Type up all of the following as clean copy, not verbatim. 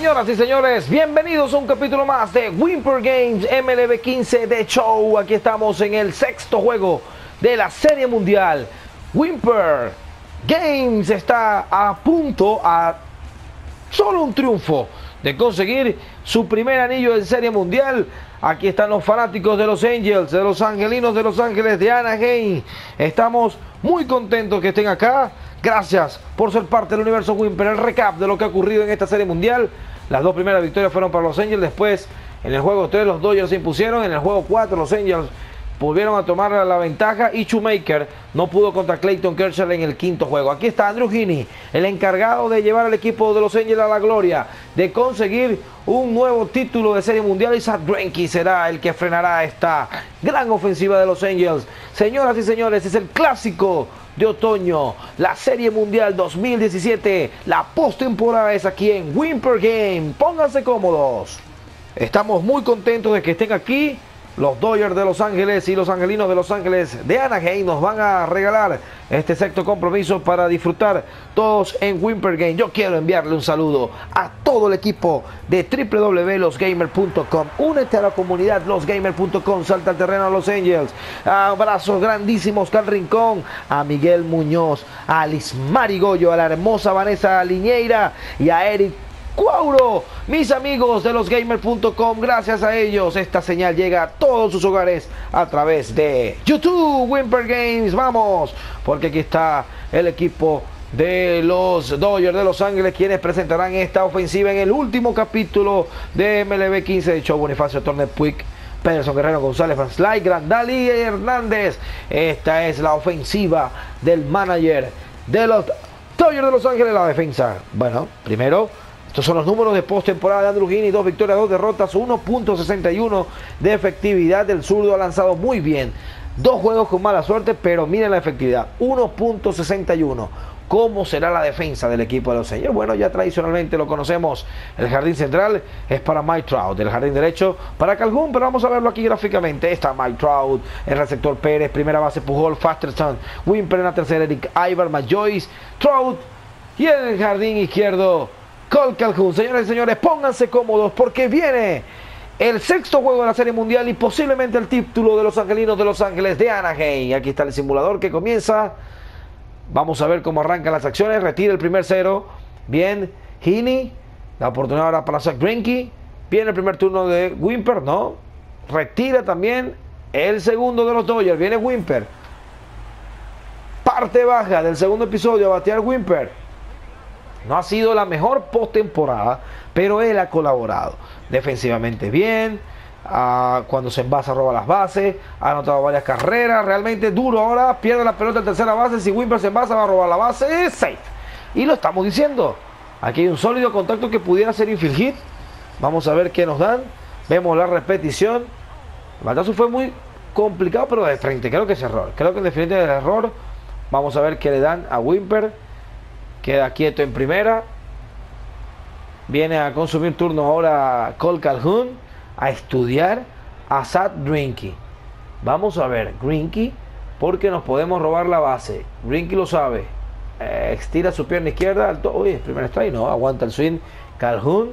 Señoras y señores, bienvenidos a un capítulo más de Whimper Games MLB 15 de Show. Aquí estamos en el sexto juego de la Serie Mundial. Whimper Games está a punto, a solo un triunfo de conseguir su primer anillo de Serie Mundial. Aquí están los fanáticos de los Angels, de los Angelinos de Los Ángeles, de Anaheim. Estamos muy contentos que estén acá. Gracias por ser parte del universo Whimper. El recap de lo que ha ocurrido en esta Serie Mundial. Las dos primeras victorias fueron para los Angels. Después, en el juego 3, los Dodgers se impusieron. En el juego 4, los Angels volvieron a tomar la ventaja. Y Shoemaker no pudo contra Clayton Kershaw en el quinto juego. Aquí está Andrew Heaney, el encargado de llevar al equipo de los Angels a la gloria, de conseguir un nuevo título de Serie Mundial. Y Zack Greinke será el que frenará esta gran ofensiva de los Angels. Señoras y señores, es el clásico de otoño, la Serie Mundial 2017. La postemporada es aquí en Whimper Game. Pónganse cómodos. Estamos muy contentos de que estén aquí. Los Dodgers de Los Ángeles y los Angelinos de Los Ángeles de Anaheim nos van a regalar este sexto compromiso para disfrutar todos en Whimper Game. Yo quiero enviarle un saludo a todo el equipo de www.losgamer.com. Únete a la comunidad losgamer.com. Salta al terreno a Los Angels. Abrazos grandísimos a Oscar Rincón, a Miguel Muñoz, a Lismari Goyo, a la hermosa Vanessa Liñeira y a Eric Cuauro, mis amigos de losgamer.com. Gracias a ellos esta señal llega a todos sus hogares a través de YouTube. Whimper Games, vamos, porque aquí está el equipo de los Dodgers de Los Ángeles, quienes presentarán esta ofensiva en el último capítulo de MLB 15 de Show. Bonifacio Turner Puig, Pederson, Guerrero, González, Van Sly, Grandal y Hernández. Esta es la ofensiva del manager de los Dodgers de Los Ángeles. La defensa, bueno, primero, estos son los números de postemporada de Andrew Heaney: 2 victorias, 2 derrotas, 1.61 de efectividad. El zurdo ha lanzado muy bien. 2 juegos con mala suerte, pero miren la efectividad, 1.61. ¿Cómo será la defensa del equipo de los Angels? Bueno, ya tradicionalmente lo conocemos. El jardín central es para Mike Trout, el jardín derecho para Calhoun, pero vamos a verlo aquí gráficamente. Está Mike Trout, el receptor Pérez, primera base Pujol, Fasterson, Whimper en la tercera, Eric Aybar, Joyce, Trout, y en el jardín izquierdo Cole Calhoun. Señoras y señores, pónganse cómodos porque viene el sexto juego de la Serie Mundial y posiblemente el título de los Angelinos de Los Ángeles de Anaheim. Aquí está el simulador que comienza. Vamos a ver cómo arrancan las acciones. Retira el primer 0. Bien, Heaney. La oportunidad ahora para Zack Greinke. Viene el primer turno de Whimper, no. Retira también el segundo de los Dodgers. Viene Whimper. Parte baja del segundo episodio a batear Whimper. No ha sido la mejor postemporada, pero él ha colaborado defensivamente bien. Cuando se envasa roba las bases, ha anotado varias carreras, realmente duro. Ahora pierde la pelota en tercera base. Si Whimper se envasa va a robar la base, safe. Y lo estamos diciendo, aquí hay un sólido contacto que pudiera ser infield hit. Vamos a ver qué nos dan. Vemos la repetición. El batazo fue muy complicado, pero de frente creo que es error. Creo que en definitiva es error. Vamos a ver qué le dan a Whimper. Queda quieto en primera. Viene a consumir turno ahora Cole Calhoun, a estudiar a Zack Greinke. Vamos a ver, Greinke, porque nos podemos robar la base. Greinke lo sabe. Estira su pierna izquierda. Uy, primer strike, no, aguanta el swing. Calhoun.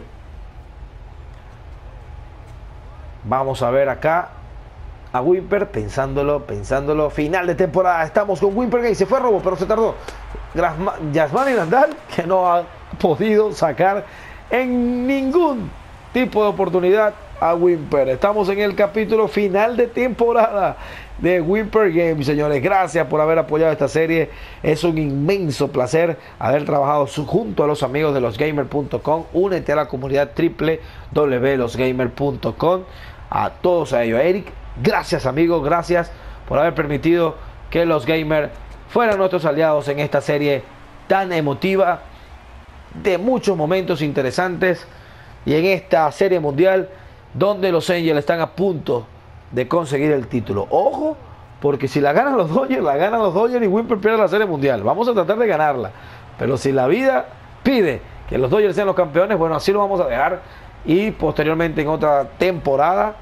Vamos a ver acá a Whimper, pensándolo. Final de temporada. Estamos con Whimper Game. Se fue a robo, pero se tardó. Yasmani Grandal, que no ha podido sacar en ningún tipo de oportunidad a Whimper. Estamos en el capítulo final de temporada de Whimper Games, señores. Gracias por haber apoyado esta serie. Es un inmenso placer haber trabajado junto a los amigos de losgamer.com. Únete a la comunidad www.losgamer.com. A todos a ellos. Eric, gracias, amigos. Gracias por haber permitido que los gamers fueran nuestros aliados en esta serie tan emotiva, de muchos momentos interesantes, y en esta Serie Mundial donde los Angels están a punto de conseguir el título. Ojo, porque si la ganan los Dodgers, y Whimper pierde la Serie Mundial. Vamos a tratar de ganarla, pero si la vida pide que los Dodgers sean los campeones, bueno, así lo vamos a dejar, y posteriormente en otra temporada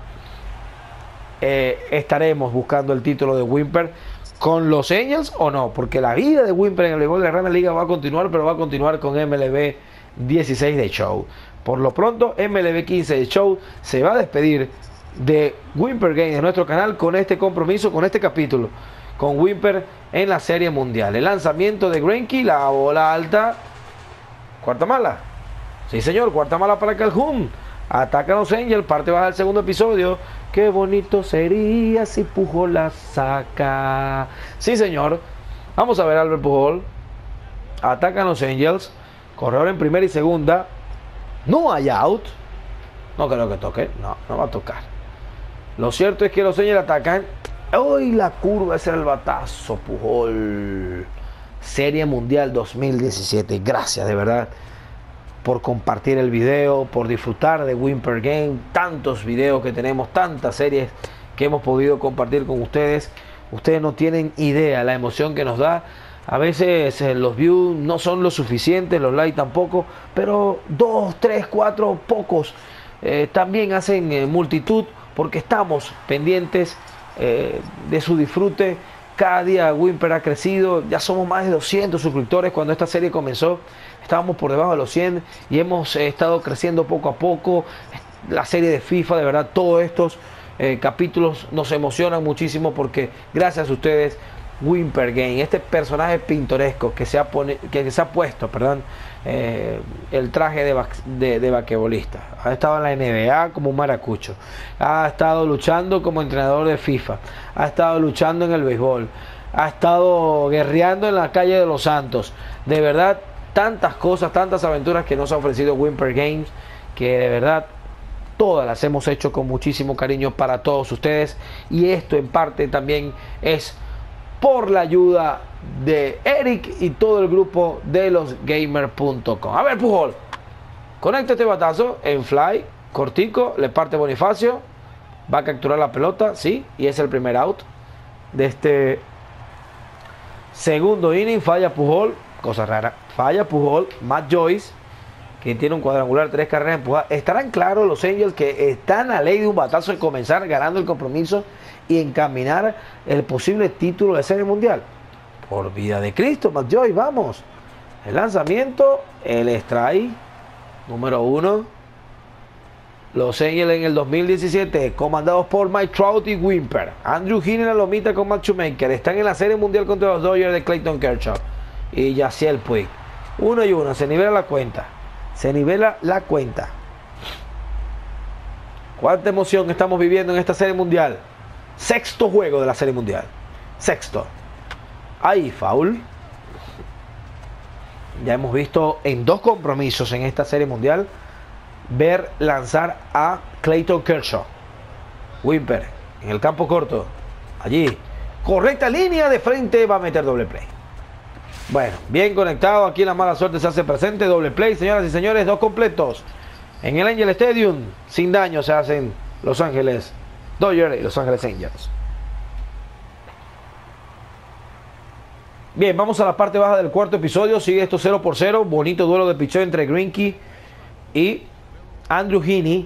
estaremos buscando el título de Whimper con los Angels o no, porque la vida de Whimper en el béisbol de la Gran Liga va a continuar, pero va a continuar con MLB 16 de Show. Por lo pronto, MLB 15 de Show se va a despedir de Whimper Games, de nuestro canal, con este compromiso, con este capítulo, con Whimper en la Serie Mundial. El lanzamiento de Greinke, la bola alta, cuarta mala. Sí, señor, cuarta mala para Calhoun. Atacan los Angels, parte baja del segundo episodio. Qué bonito sería si Pujol la saca. Sí, señor. Vamos a ver a Albert Pujol. Atacan los Angels. Corredor en primera y segunda. No hay out. No creo que toque. No va a tocar. Lo cierto es que los Angels atacan. Hoy la curva, ese era el batazo, Pujol. Serie Mundial 2017. Gracias, de verdad, por compartir el video, por disfrutar de Whimper Game. Tantos videos que tenemos, tantas series que hemos podido compartir con ustedes. Ustedes no tienen idea la emoción que nos da. A veces los views no son lo suficientes, los likes tampoco, pero 2, 3, 4, pocos también hacen multitud, porque estamos pendientes de su disfrute. Cada día Whimper ha crecido, ya somos más de 200 suscriptores. Cuando esta serie comenzó estábamos por debajo de los 100 y hemos estado creciendo poco a poco. La serie de FIFA, de verdad, todos estos capítulos nos emocionan muchísimo, porque gracias a ustedes Whimper Game, este personaje pintoresco que se ha puesto, el traje de basquetbolista, ha estado en la NBA como un maracucho, ha estado luchando como entrenador de FIFA, ha estado luchando en el béisbol, ha estado guerreando en la calle de Los Santos. De verdad, tantas cosas, tantas aventuras que nos ha ofrecido Whimper Games, que de verdad todas las hemos hecho con muchísimo cariño para todos ustedes, y esto en parte también es por la ayuda de Eric y todo el grupo de losgamer.com. A ver, Pujol, conecta este batazo en fly, cortico, le parte Bonifacio, va a capturar la pelota, sí, y es el primer out de este segundo inning. Falla Pujol, cosa rara, falla Pujol. Matt Joyce, que tiene un cuadrangular, 3 carreras empujadas. Estarán claros los Angels que están a ley de un batazo de comenzar ganando el compromiso y encaminar el posible título de Serie Mundial. Por vida de Cristo, Matt Joyce, vamos. El lanzamiento, el strike número 1. Los Angels en el 2017, comandados por Mike Trout y Whimper. Andrew Heaney en la lomita con Matt Shoemaker. Están en la Serie Mundial contra los Dodgers de Clayton Kershaw y Yasiel Puig. 1-1, se nivela la cuenta. Se nivela la cuenta. Cuánta emoción estamos viviendo en esta Serie Mundial. Sexto juego de la Serie Mundial. Sexto. Ahí, foul. Ya hemos visto en 2 compromisos en esta Serie Mundial ver lanzar a Clayton Kershaw. Whimper en el campo corto. Allí. Correcta línea de frente. Va a meter doble play. Bueno, bien conectado. Aquí la mala suerte se hace presente. Doble play, señoras y señores. 2 completos en el Angel Stadium. Sin daño se hacen Los Ángeles Dodgers y Los Ángeles Angels. Bien, vamos a la parte baja del cuarto episodio. Sigue esto 0-0. Bonito duelo de picheo entre Greinke y Andrew Heaney.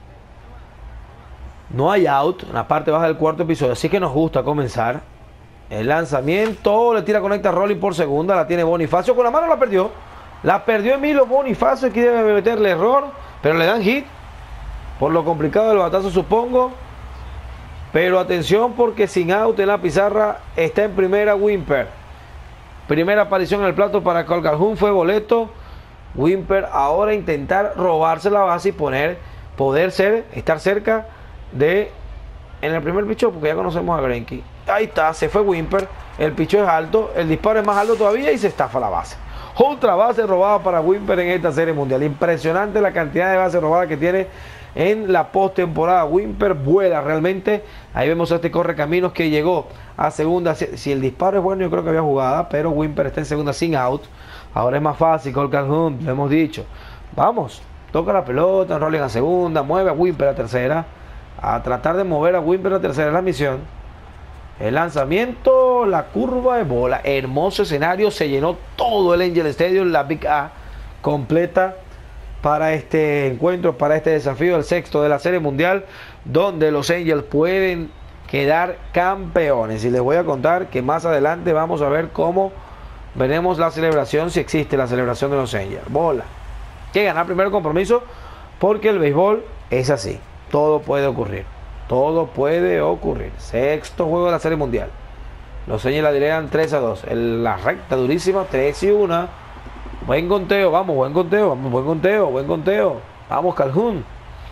No hay out en la parte baja del cuarto episodio, así que nos gusta comenzar. El lanzamiento, le tira, conecta Rolling por segunda, la tiene Bonifacio, con la mano la perdió. La perdió Emilio Bonifacio, aquí debe meterle error, pero le dan hit. Por lo complicado del batazo, supongo. Pero atención, porque sin out en la pizarra está en primera Whimper. Primera aparición en el plato para Cole Calhoun, fue boleto. Whimper ahora intentar robarse la base y estar cerca de en el primer picheo, porque ya conocemos a Greinke. Ahí está, se fue Whimper. El picheo es alto, el disparo es más alto todavía y se estafa la base. Otra base robada para Whimper en esta Serie Mundial. Impresionante la cantidad de bases robadas que tiene en la postemporada. Whimper vuela realmente. Ahí vemos a este correcaminos que llegó a segunda. Si el disparo es bueno, yo creo que había jugada, pero Whimper está en segunda sin out. Ahora es más fácil, Cole Calhoun, lo hemos dicho. Vamos, toca la pelota, Rolling a segunda, mueve a Whimper a tercera. A tratar de mover a Whimper a tercera es la misión. El lanzamiento, la curva de bola. Hermoso escenario, se llenó todo el Angel Stadium, la Big A completa para este encuentro, para este desafío, el sexto de la Serie Mundial, donde los Angels pueden quedar campeones. Y les voy a contar que más adelante vamos a ver cómo veremos la celebración, si existe la celebración de los Angels. Bola. ¿Quién gana el primer compromiso? porque el béisbol es así, todo puede ocurrir, todo puede ocurrir. Sexto juego de la Serie Mundial. Los Angels la dirían 3-2, la recta durísima, 3-1. Buen conteo, vamos, buen conteo, vamos, buen conteo, buen conteo. Vamos, Calhoun.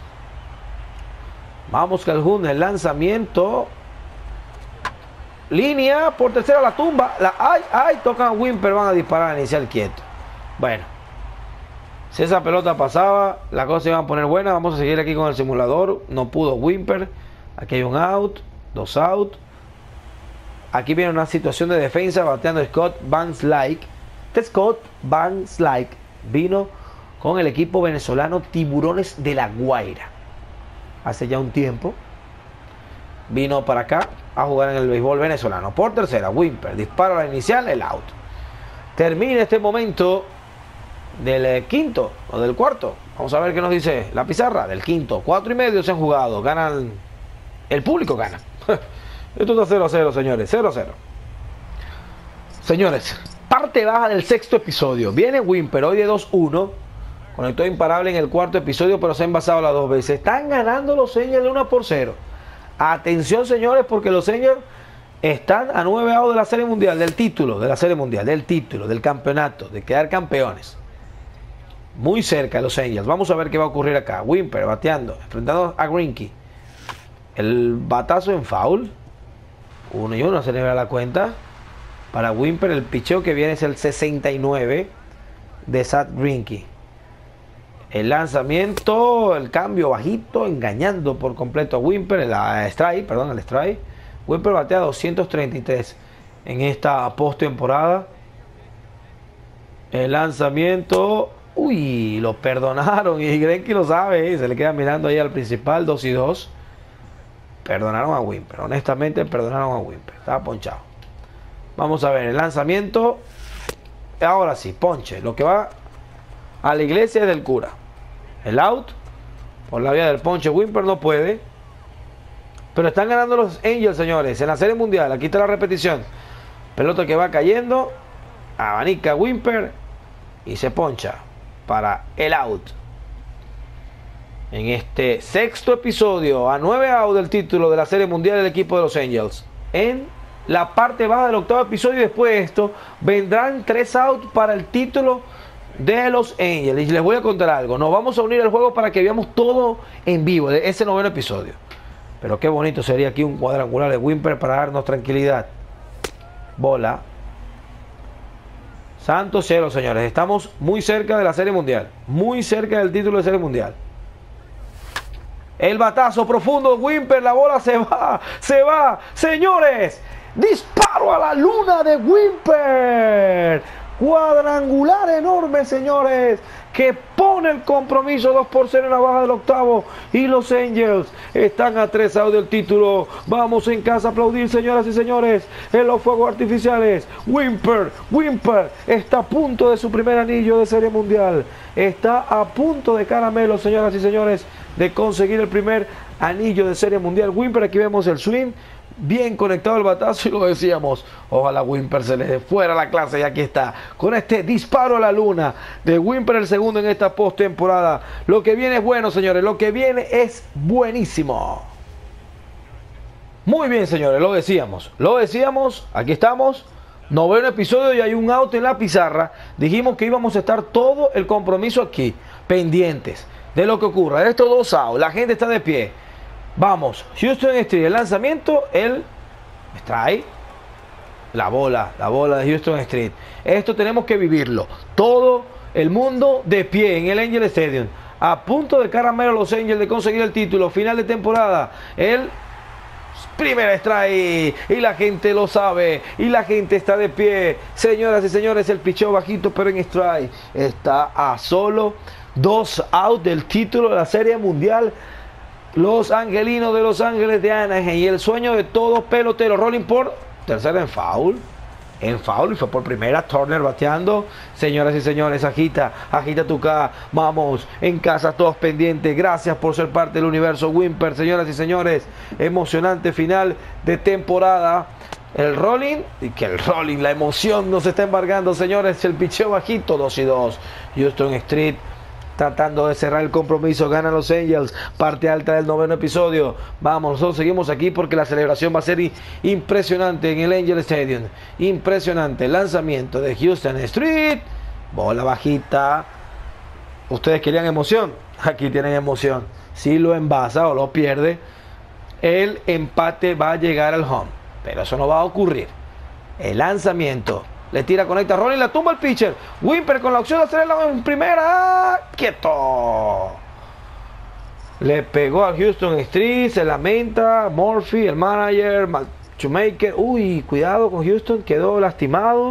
Vamos, Calhoun, el lanzamiento. Línea por tercera, la tumba. Tocan a Wimper, van a disparar a iniciar quieto. Bueno, si esa pelota pasaba, la cosa iba a poner buena. Vamos a seguir aquí con el simulador. No pudo Wimper. Aquí hay un out, 2 out. Aquí viene una situación de defensa bateando Scott Van Slyke. Scott Van Slyke vino con el equipo venezolano Tiburones de La Guaira hace ya un tiempo. Vino para acá a jugar en el béisbol venezolano. Por tercera, Wimper dispara a la inicial, el out. Termina este momento del quinto o del cuarto. Vamos a ver qué nos dice la pizarra del quinto. 4:30 se han jugado. Ganan. El público gana. Esto está 0-0, señores. 0-0. Señores, parte baja del sexto episodio. Viene Wimper hoy de 2-1. Conectó imparable en el cuarto episodio, pero se ha envasado las 2 veces. Están ganando los Angels de 1-0. Atención, señores, porque los Angels están a 9 outs de la Serie Mundial, del título de la Serie Mundial, del título, del campeonato, de quedar campeones. Muy cerca los Angels. Vamos a ver qué va a ocurrir acá. Wimper bateando, enfrentando a Greinke. El batazo en foul. 1-1, se le ve la cuenta. Para Wimper, el picheo que viene es el 69 de Zack Greinke. El lanzamiento, el cambio bajito, engañando por completo a Wimper. El strike. Wimper batea 233 en esta postemporada. El lanzamiento, lo perdonaron y Greinke lo sabe, se le queda mirando ahí al principal, 2-2. Perdonaron a Wimper, honestamente perdonaron a Wimper, estaba ponchado. Vamos a ver el lanzamiento. Ahora sí, ponche, lo que va a la iglesia del cura. El out por la vía del ponche. Wimper no puede, pero están ganando los Angels, señores, en la Serie Mundial. Aquí está la repetición. Pelota que va cayendo, abanica Wimper y se poncha para el out. En este sexto episodio, a 9 outs del título de la Serie Mundial, el equipo de los Angels. En la parte baja del octavo episodio, después de esto, vendrán 3 outs para el título de los Angels. Y les voy a contar algo. Nos vamos a unir al juego para que veamos todo en vivo de ese noveno episodio. Pero qué bonito sería aquí un cuadrangular de Wimper para darnos tranquilidad. Bola. Santo cielo, señores. Estamos muy cerca de la Serie Mundial. Muy cerca del título de Serie Mundial. El batazo profundo de Wimper. La bola se va. Se va. Señores. Disparo a la luna de Wimper. Cuadrangular enorme, señores, que pone el compromiso 2-0 en la baja del octavo. Y los Angels están a 3 outs del título. Vamos en casa a aplaudir, señoras y señores, en los fuegos artificiales. Wimper está a punto de su primer anillo de Serie Mundial. Está a punto de caramelo, señoras y señores, de conseguir el primer anillo de Serie Mundial. Wimper, aquí vemos el swing. Bien conectado el batazo y lo decíamos. Ojalá Wimper se le fuera la clase y aquí está. Con este disparo a la luna de Wimper, el segundo en esta postemporada. Lo que viene es bueno, señores. Lo que viene es buenísimo. Muy bien, señores. Lo decíamos. Aquí estamos. Noveno episodio y hay un out en la pizarra. Dijimos que íbamos a estar todo el compromiso aquí, pendientes de lo que ocurra. De estos 2 outs. La gente está de pie. Vamos, Houston Street, el lanzamiento, el strike, la bola de Houston Street. Esto tenemos que vivirlo. Todo el mundo de pie en el Angel Stadium. A punto de caramelo los Angels de conseguir el título. Final de temporada. El primer strike. Y la gente lo sabe. Y la gente está de pie. Señoras y señores, el picheo bajito pero en strike. Está a solo 2 outs del título de la Serie Mundial. Los angelinos de Los Ángeles de Anaheim y el sueño de todos peloteros. Rolling por tercera en foul. Y fue por primera. Turner bateando. Señoras y señores, agita tu K. Vamos, en casa todos pendientes. Gracias por ser parte del universo Wimper. Señoras y señores, emocionante final de temporada. El rolling, la emoción nos está embargando, señores. El picheo bajito, 2-2. Houston Street tratando de cerrar el compromiso. Ganan los Angels, parte alta del 9º episodio. Vamos, nosotros seguimos aquí porque la celebración va a ser impresionante en el Angel Stadium. Impresionante. Lanzamiento de Houston Street, bola bajita. Ustedes querían emoción, aquí tienen emoción. Si lo envasa o lo pierde, el empate va a llegar al home, pero eso no va a ocurrir. El lanzamiento, le tira, conecta, Rolling, la tumba el pitcher. Wimper con la opción de hacer en primera. ¡Quieto! Le pegó a Houston Street, se lamenta. Murphy, el manager, Shoemaker. Uy, cuidado con Houston, quedó lastimado.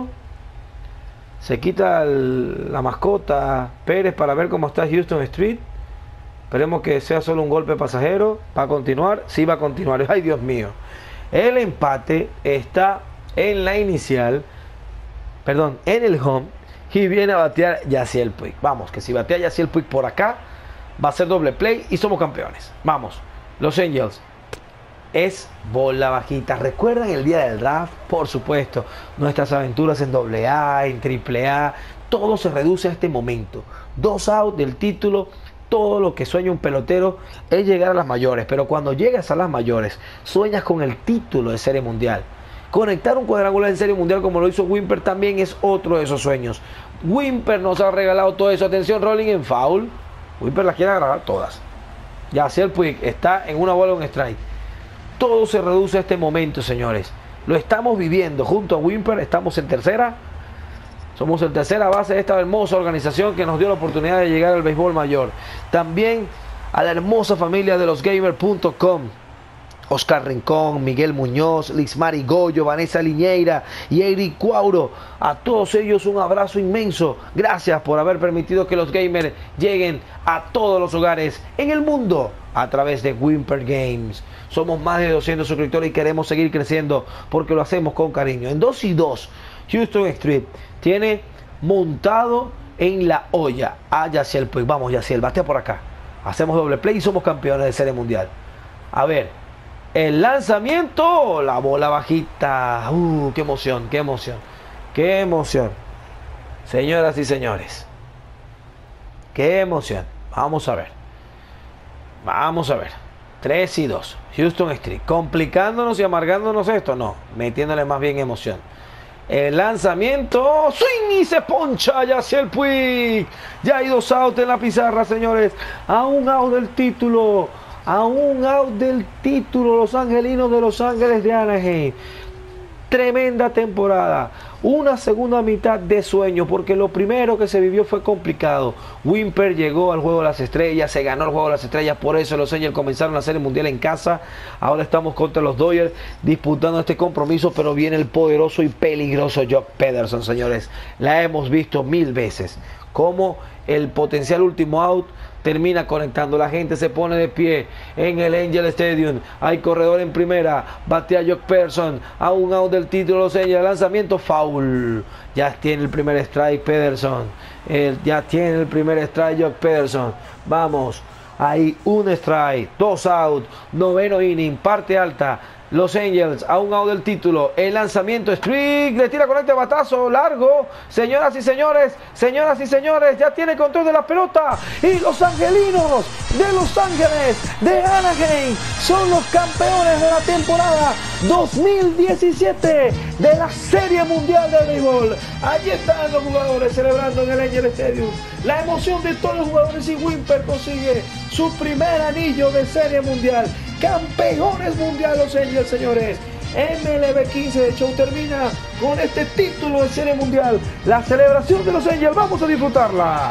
Se quita la mascota Pérez para ver cómo está Houston Street. Esperemos que sea solo un golpe pasajero. ¿Va a continuar? Sí, va a continuar. Ay, Dios mío. El empate está en la inicial. Perdón, en el home. Y viene a batear Yasiel Puig. Vamos, que si batea Yasiel Puig por acá, va a ser doble play y somos campeones. Vamos, Los Angels. Es bola bajita. ¿Recuerdan el día del draft? Por supuesto. Nuestras aventuras en AA, en AAA. Todo se reduce a este momento. 2 outs del título. Todo lo que sueña un pelotero es llegar a las mayores. Pero cuando llegas a las mayores, sueñas con el título de Serie Mundial. Conectar un cuadrangular en Serie Mundial como lo hizo Wimper también es otro de esos sueños. Wimper nos ha regalado todo eso. Atención, rolling en foul. Wimper las quiere agarrar todas. Yasiel Puig está en una bola, un strike. Todo se reduce a este momento, señores. Lo estamos viviendo junto a Wimper. Estamos en tercera. Somos en tercera base de esta hermosa organización que nos dio la oportunidad de llegar al béisbol mayor. También a la hermosa familia de losgamer.com. Oscar Rincón, Miguel Muñoz, Lixmari Goyo, Vanessa Liñeira y Eric Cuauro. A todos ellos un abrazo inmenso. Gracias por haber permitido que los gamers lleguen a todos los hogares en el mundo a través de Wimper Games. Somos más de 200 suscriptores y queremos seguir creciendo porque lo hacemos con cariño. En 2-2, Houston Street tiene montado en la olla a Yasiel Puig. Vamos, Yasiel, batea por acá. Hacemos doble play y somos campeones de Serie Mundial. A ver. El lanzamiento, la bola bajita. Qué emoción, qué emoción. Qué emoción. Señoras y señores. Qué emoción. Vamos a ver. Vamos a ver. 3-2. Houston Street. ¿Complicándonos y amargándonos esto? No. Metiéndole más bien emoción. El lanzamiento. Swing y se poncha Yasiel Puig. Ya hay 2 outs en la pizarra, señores. A un out del título. A un out del título, los angelinos de Los Ángeles de Anaheim. Tremenda temporada. Una segunda mitad de sueño, porque lo primero que se vivió fue complicado. Wimper llegó al Juego de las Estrellas, se ganó el Juego de las Estrellas, por eso los Angels comenzaron a hacer el Mundial en casa. Ahora estamos contra los Dodgers disputando este compromiso, pero viene el poderoso y peligroso Jock Pederson, señores. La hemos visto 1000 veces. Como el potencial último out termina conectando. La gente se pone de pie en el Angel Stadium. Hay corredor en primera. Batea Jock Pederson. A un out del título los Angels. Lanzamiento foul. Ya tiene el primer strike Pederson. Ya tiene el primer strike Jock Pederson. Vamos. Hay un strike. 2 out. 9º inning. Parte alta. Los Angels a un out del título. El lanzamiento Street. Le tira con este batazo largo. Señoras y señores. Ya tiene control de la pelota. Y los angelinos de Los Ángeles de Anaheim son los campeones de la temporada 2017 de la Serie Mundial de Béisbol. Allí están los jugadores celebrando en el Angel Stadium. La emoción de todos los jugadores, y Wimper consigue su primer anillo de Serie Mundial. Campeones mundiales los Angels, señores. MLB 15 de show termina con este título de Serie Mundial. La celebración de los Angels, vamos a disfrutarla.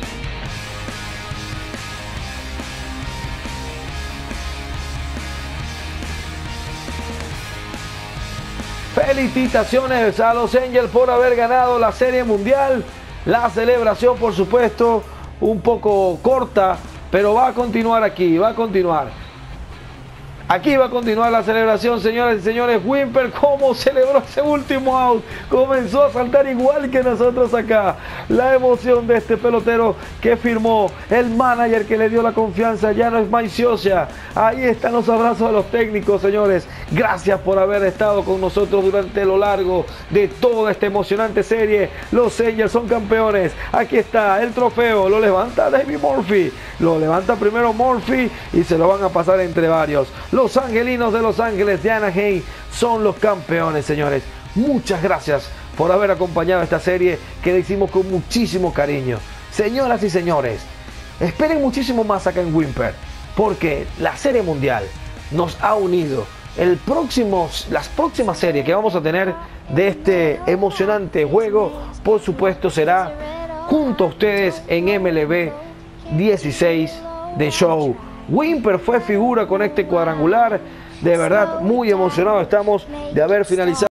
Felicitaciones a los Angels por haber ganado la Serie Mundial. La celebración, por supuesto, un poco corta, pero va a continuar aquí, va a continuar. Aquí va a continuar la celebración, señoras y señores. Whymper, ¿cómo celebró ese último out? Comenzó a saltar igual que nosotros acá. La emoción de este pelotero que firmó, el manager que le dio la confianza, ya no es Mike Scioscia. Ahí están los abrazos de los técnicos, señores. Gracias por haber estado con nosotros durante lo largo de toda esta emocionante serie. Los Angels son campeones. Aquí está el trofeo, lo levanta David Murphy. Lo levanta primero Murphy y se lo van a pasar entre varios. Los angelinos de Los Ángeles de Anaheim son los campeones, señores. Muchas gracias por haber acompañado esta serie que le hicimos con muchísimo cariño. Señoras y señores, esperen muchísimo más acá en Whymper, porque la Serie Mundial nos ha unido. Las próximas series que vamos a tener de este emocionante juego, por supuesto, será junto a ustedes en MLB 16 de Show. Whymper fue figura con este cuadrangular. De verdad, muy emocionado estamos de haber finalizado.